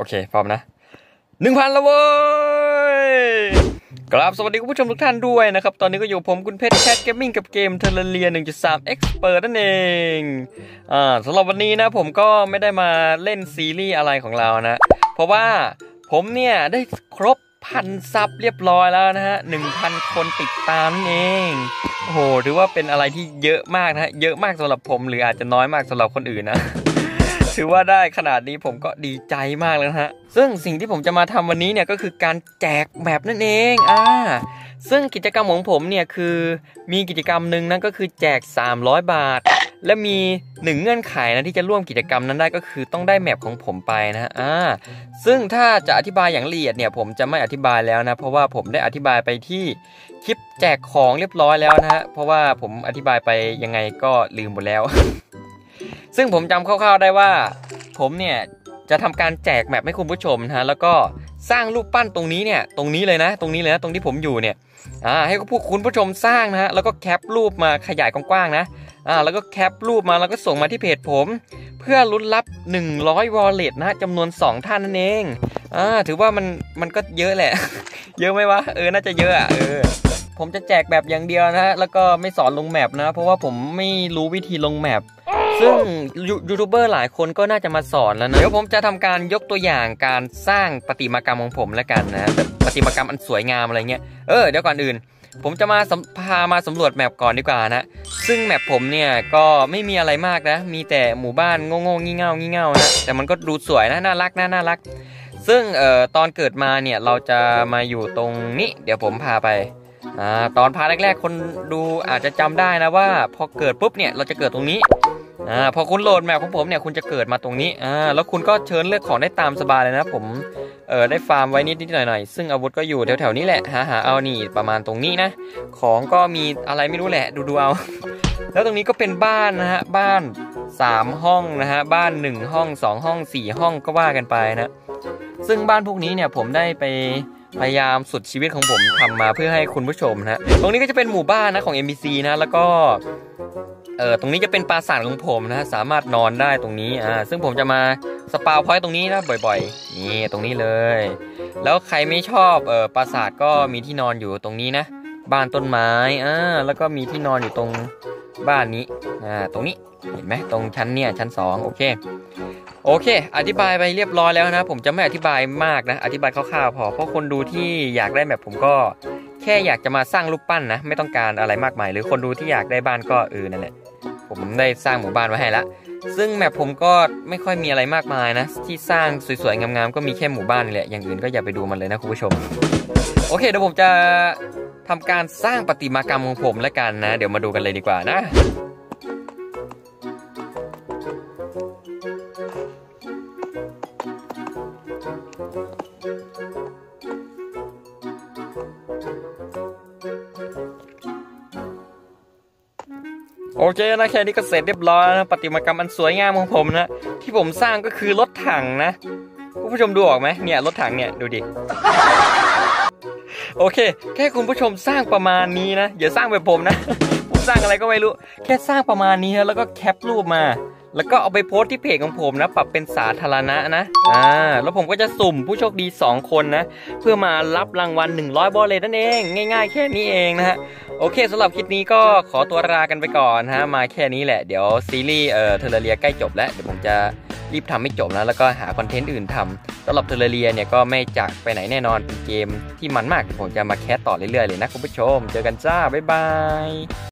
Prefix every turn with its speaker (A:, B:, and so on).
A: เคพร้อมนะ1,000แล้วเว้ยกราบสวัสดีคุณผู้ชมทุกท่านด้วยนะครับตอนนี้ก็อยู่ผมคุณเพชรแคทเกมมิ่งกับเกมเทเลเรีย 1.3 Expert นั่นเองสำหรับวันนี้นะผมก็ไม่ได้มาเล่นซีรีส์อะไรของเรานะเพราะว่าผมเนี่ยได้ครบ1,000 ซับเรียบร้อยแล้วนะฮะ 1,000 คนติดตามนั่นเองโอ้โหถือว่าเป็นอะไรที่เยอะมากนะฮะเยอะมากสำหรับผมหรืออาจจะน้อยมากสำหรับคนอื่นนะถือว่าได้ขนาดนี้ผมก็ดีใจมากแล้วนะฮะซึ่งสิ่งที่ผมจะมาทำวันนี้เนี่ยก็คือการแจกแมปนั่นเองซึ่งกิจกรรมของผมเนี่ยคือมีกิจกรรมหนึ่งนั่นก็คือแจก300 บาทและมี1เงื่อนไขนะที่จะร่วมกิจกรรมนั้นได้ก็คือต้องได้แมปของผมไปนะฮะซึ่งถ้าจะอธิบายอย่างละเอียดเนี่ยผมจะไม่อธิบายแล้วนะเพราะว่าผมได้อธิบายไปที่คลิปแจกของเรียบร้อยแล้วนะฮะเพราะว่าผมอธิบายไปยังไงก็ลืมหมดแล้ว ซึ่งผมจำคร่าวๆได้ว่าผมเนี่ยจะทำการแจกแมปให้คุณผู้ชมนะฮะแล้วก็สร้างรูปปั้นตรงนี้เนี่ยตรงนี้เลยนะตรงที่ผมอยู่เนี่ยให้คุณผู้ชมสร้างนะฮะแล้วก็แคปรูปมาขยายกว้างๆนะแล้วก็แคปรูปมาแล้วก็ส่งมาที่เพจผมเพื่อลุ้นรับ100 wallet นะจำนวน2ท่านนั่นเองถือว่ามันก็เยอะแหละ เยอะไหมวะน่าจะเยอะผมจะแจกแบบอย่างเดียวนะแล้วก็ไม่สอนลงแมปนะเพราะว่าผมไม่รู้วิธีลงแมปซึ่งยูทูบเบอร์หลายคนก็น่าจะมาสอนแล้วนะเดี๋ยวผมจะทำการยกตัวอย่างการสร้างประติมากรรมของผมแล้วกันนะแบบประติมากรรมอันสวยงามอะไรเงี้ยเดี๋ยวก่อนอื่นผมจะพามาสำรวจแมปก่อนดีกว่านะซึ่งแมปผมเนี่ยก็ไม่มีอะไรมากนะมีแต่หมู่บ้านโง่ๆงี่เง่านะแต่มันก็ดูสวยนะน่ารักซึ่งตอนเกิดมาเนี่ยเราจะมาอยู่ตรงนี้เดี๋ยวผมพาไปตอนพาแรกๆคนดูอาจจะจำได้นะว่าพอเกิดปุ๊บเนี่ยเราจะเกิดตรงนี้พอคุณโหลดแมปของผมเนี่ยคุณจะเกิดมาตรงนี้แล้วคุณก็เชิญเลือกของได้ตามสบายเลยนะผมได้ฟาร์มไว้นิดหน่อยซึ่งอาวุธก็อยู่แถวๆนี้แหละหาเอานี่ประมาณตรงนี้นะของก็มีอะไรไม่รู้แหละดูเอา แล้วตรงนี้ก็เป็นบ้านนะฮะบ้าน3ห้องนะฮะบ้าน1ห้อง2ห้อง4ห้องก็ว่ากันไปนะซึ่งบ้านพวกนี้เนี่ยผมได้ไปพยายามสุดชีวิตของผมทำมาเพื่อให้คุณผู้ชมนะตรงนี้ก็จะเป็นหมู่บ้านนะของ NPC นะแล้วก็ตรงนี้จะเป็นปราสาทของผมนะสามารถนอนได้ตรงนี้ซึ่งผมจะมาสปาวพอยต์ตรงนี้นะบ่อยๆนี่ตรงนี้เลยแล้วใครไม่ชอบปราสาทก็มีที่นอนอยู่ตรงนี้นะบ้านต้นไม้แล้วก็มีที่นอนอยู่ตรงบ้านนี้ตรงนี้เห็นไหมตรงชั้นเนี่ยชั้น2โอเคอธิบายไปเรียบร้อยแล้วนะผมจะไม่อธิบายมากนะอธิบายคร่าวๆพอเพราะคนดูที่อยากได้แบบผมก็แค่อยากจะมาสร้างรูปปั้นนะไม่ต้องการอะไรมากมายหรือคนดูที่อยากได้บ้านก็นั่นแหละผมได้สร้างหมู่บ้านไว้ให้ละซึ่งแมปผมก็ไม่ค่อยมีอะไรมากมายนะที่สร้างสวยๆงามๆก็มีแค่หมู่บ้านนี่แหละอย่างอื่นก็อย่าไปดูมันเลยนะคุณผู้ชมโอเคเดี๋ยวผมจะทำการสร้างประติมากรรมของผมแล้วกันนะเดี๋ยวมาดูกันเลยดีกว่านะโอเคนะแค่นี้ก็เสร็จเรียบร้อยนะประติมากรรมอันสวยงามของผมนะที่ผมสร้างก็คือรถถังนะคุณผู้ชมดูออกไหมเนี่ยรถถังเนี่ยดูดิ โอเคแค่คุณผู้ชมสร้างประมาณนี้นะอย่าสร้างแบบผมนะ ผมสร้างอะไรก็ไม่รู้แค่สร้างประมาณนี้นะแล้วก็แคปรูปมาแล้วก็เอาไปโพสต์ที่เพจของผมนะปรับเป็นสาธารณะนะแล้วผมก็จะสุ่มผู้โชคดี2คนนะเพื่อมารับรางวัล100 walletนั่นเองง่ายๆแค่นี้เองนะฮะโอเคสำหรับคลิปนี้ก็ขอตัวลากันไปก่อนฮะมาแค่นี้แหละเดี๋ยวซีรีส์เทอร์เรียใกล้จบแล้วเดี๋ยวผมจะรีบทำให้จบนะแล้วก็หาคอนเทนต์อื่นทำสำหรับเทอร์เรียเนี่ยก็ไม่จากไปไหนแน่นอนเป็นเกมที่มันมากผมจะมาแคสต่อเรื่อยๆเลยนะคุณผู้ชมเจอกันจ้าบ๊ายบาย